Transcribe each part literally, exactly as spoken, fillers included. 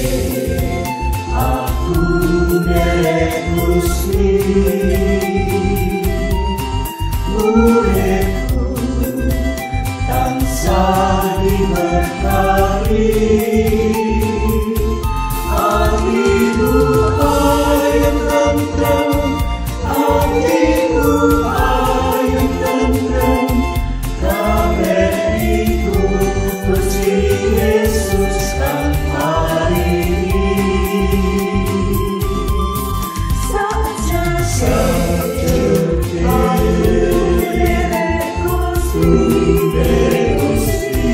aku Nderek Gusti, muridku tansah diberkahi, hatimu ayem tentrem, hatimu ayem tentrem, kabeh iku Gusti Yesus kang paringi. Sakjeke Nderek Gusti,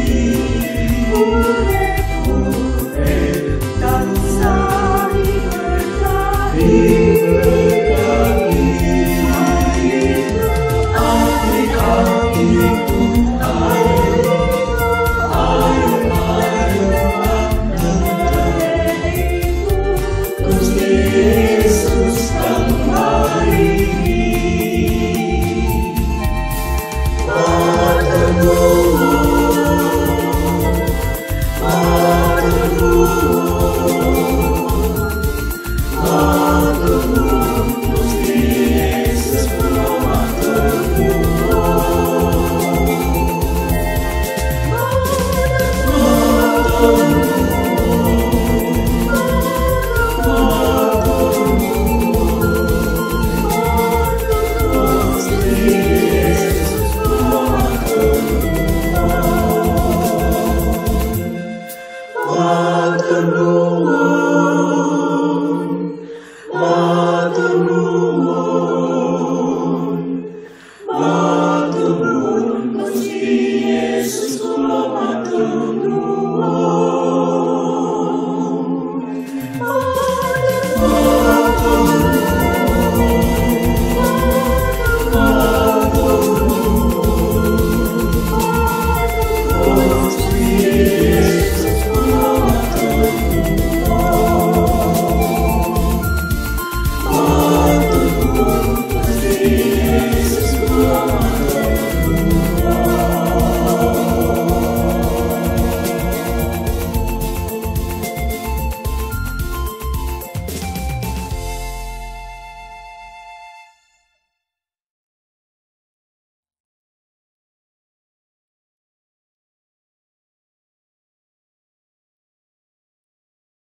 murid-murid tansah diberkahi, hati-hatiku ayem, ayem, ayem, Gusti Yesus kang paringi. Matur nuwun, matur nuwun, matur nuwun, Gusti Yesus kula matur nuwun. Matur nuwun, matur nuwun, Gusti Yesus kula matur nuwun. Matur nuwun.